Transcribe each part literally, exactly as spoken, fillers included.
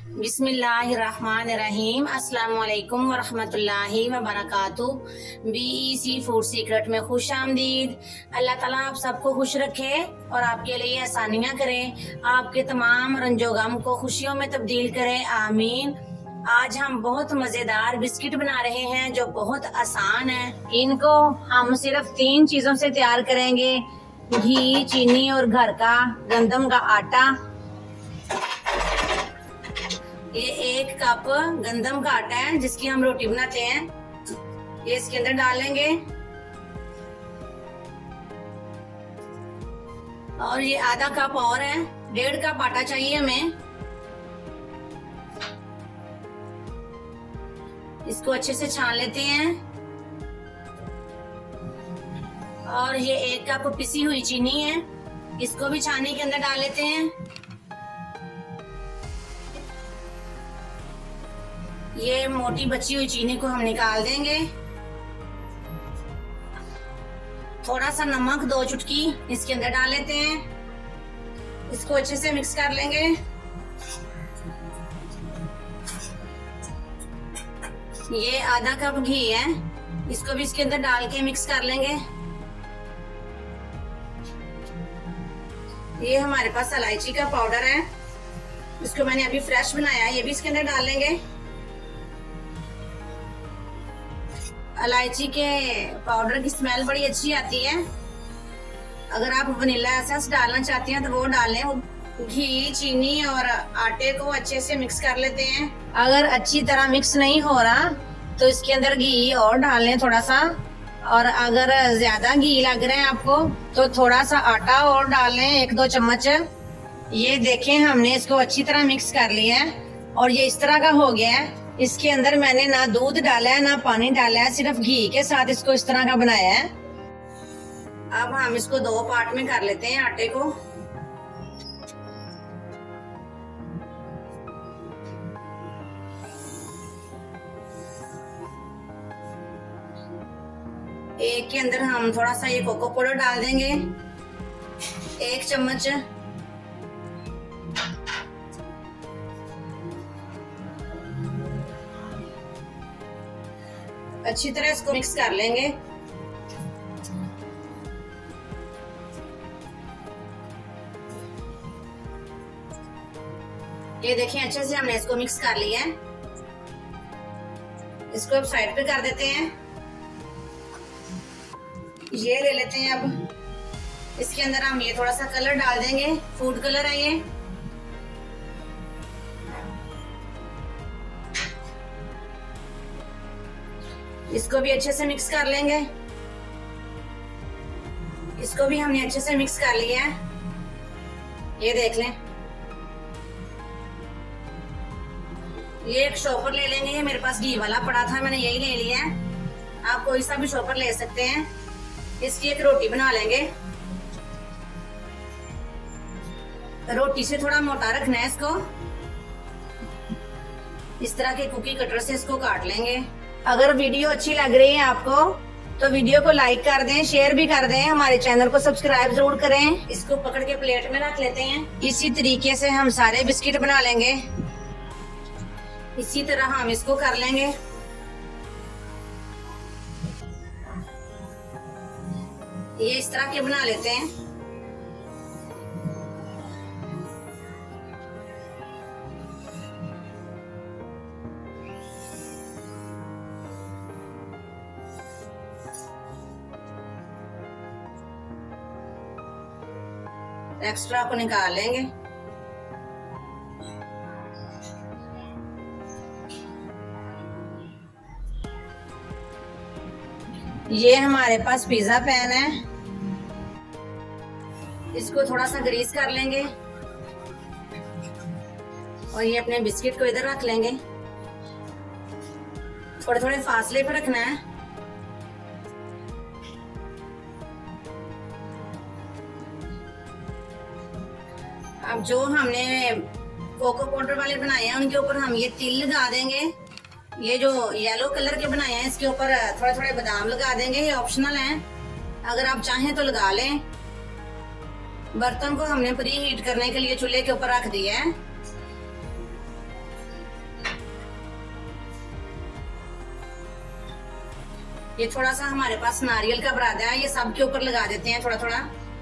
बिस्मिल्लाहिर्रहमानिर्रहीम। अस्सलाम वालेकुम वरहमतुल्लाहि वबरकातुहू। बीईसी फूड सीक्रेट में खुश आमदीद। अल्लाह ताला आप सबको खुश रखे और आपके लिए आसानियाँ करे, आपके तमाम रंजो गम को खुशियों में तब्दील करे, आमीन। आज हम बहुत मजेदार बिस्किट बना रहे हैं जो बहुत आसान है। इनको हम सिर्फ तीन चीजों से तैयार करेंगे: घी, चीनी और घर का गंदम का आटा। ये एक कप गंदम का आटा है जिसकी हम रोटी बनाते हैं। ये इसके अंदर डालेंगे और ये आधा कप और है, डेढ़ कप आटा चाहिए हमें। इसको अच्छे से छान लेते हैं और ये एक कप पिसी हुई चीनी है, इसको भी छानी के अंदर डाल लेते हैं। ये मोटी बची हुई चीनी को हम निकाल देंगे। थोड़ा सा नमक, दो चुटकी इसके अंदर डाल लेते हैं। इसको अच्छे से मिक्स कर लेंगे। ये आधा कप घी है, इसको भी इसके अंदर डाल के मिक्स कर लेंगे। ये हमारे पास इलायची का पाउडर है, इसको मैंने अभी फ्रेश बनाया है, ये भी इसके अंदर डाल लेंगे। इलायची के पाउडर की स्मेल बड़ी अच्छी आती है। अगर आप वनीला एसेंस डालना चाहती हैं तो वो डालें। घी, चीनी और आटे को अच्छे से मिक्स कर लेते हैं। अगर अच्छी तरह मिक्स नहीं हो रहा तो इसके अंदर घी और डालें थोड़ा सा, और अगर ज्यादा घी लग रहा है आपको तो थोड़ा सा आटा और डालें, एक दो चम्मच। ये देखें, हमने इसको अच्छी तरह मिक्स कर लिया है और ये इस तरह का हो गया है। इसके अंदर मैंने ना दूध डाला है ना पानी डाला है, सिर्फ घी के साथ इसको इस तरह का बनाया है। अब हम इसको दो पार्ट में कर लेते हैं आटे को। एक के अंदर हम थोड़ा सा ये कोको पाउडर डाल देंगे, एक चम्मच। अच्छी तरह इसको मिक्स कर लेंगे। ये देखें, अच्छे से हमने इसको मिक्स कर लिया है। इसको अब साइड पे कर देते हैं। ये ले लेते हैं अब, इसके अंदर हम ये थोड़ा सा कलर डाल देंगे, फूड कलर है ये। इसको भी अच्छे से मिक्स कर लेंगे। इसको भी हमने अच्छे से मिक्स कर लिया है, ये देख लें। ये एक शॉपर ले लेंगे, ये मेरे पास घी वाला पड़ा था, मैंने यही ले लिया है। आप कोई सा भी शॉपर ले सकते हैं। इसकी एक रोटी बना लेंगे। रोटी से थोड़ा मोटा रखना है इसको। इस तरह के कुकी कटर से इसको काट लेंगे। अगर वीडियो अच्छी लग रही है आपको तो वीडियो को लाइक कर दें, शेयर भी कर दें, हमारे चैनल को सब्सक्राइब जरूर करें। इसको पकड़ के प्लेट में रख लेते हैं। इसी तरीके से हम सारे बिस्किट बना लेंगे। इसी तरह हम इसको कर लेंगे। ये इस तरह के बना लेते हैं। एक्स्ट्रा को निकाल लेंगे। ये हमारे पास पिज्जा पैन है, इसको थोड़ा सा ग्रीस कर लेंगे और ये अपने बिस्किट को इधर रख लेंगे। थोड़े थोड़े फासले पर रखना है। अब जो हमने कोको पाउडर वाले बनाए हैं उनके ऊपर हम ये तिल लगा देंगे। ये जो येलो कलर के बनाए हैं इसके ऊपर थोड़े थोड़े बादाम लगा देंगे, ये ऑप्शनल है, अगर आप चाहें तो लगा लें। बर्तन को हमने प्री हीट करने के लिए चूल्हे के ऊपर रख दिया है। ये थोड़ा सा हमारे पास नारियल का बुरादा है, ये सब के ऊपर लगा देते हैं थोड़ा थोड़ा।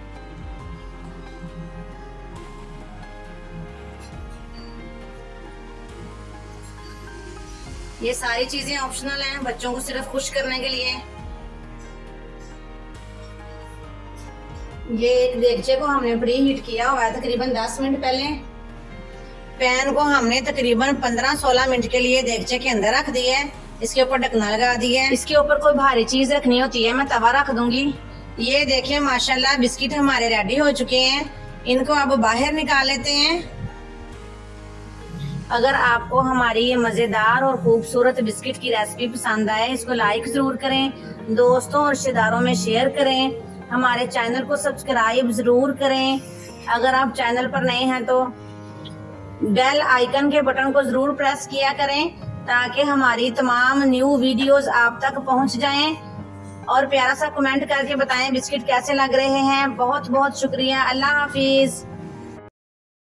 ये सारी चीजें ऑप्शनल हैं, बच्चों को सिर्फ खुश करने के लिए। ये एक देगचे को हमने प्री हीट किया हुआ है तकरीबन दस मिनट पहले। पैन को हमने तकरीबन पंद्रह सोलह मिनट के लिए देगचे के अंदर रख दिया है। इसके ऊपर ढकना लगा दिया है। इसके ऊपर कोई भारी चीज रखनी होती है, मैं तवा रख दूंगी। ये देखिए माशाल्लाह बिस्किट हमारे रेडी हो चुके हैं। इनको अब बाहर निकाल लेते हैं। अगर आपको हमारी ये मजेदार और खूबसूरत बिस्किट की रेसिपी पसंद आए, इसको लाइक जरूर करें, दोस्तों और रिश्तेदारों में शेयर करें, हमारे चैनल को सब्सक्राइब जरूर करें। अगर आप चैनल पर नए हैं तो बेल आइकन के बटन को जरूर प्रेस किया करें ताकि हमारी तमाम न्यू वीडियोस आप तक पहुंच जाएं। और प्यारा सा कमेंट करके बताएं बिस्किट कैसे लग रहे हैं। बहुत बहुत शुक्रिया। अल्लाह हाफिज।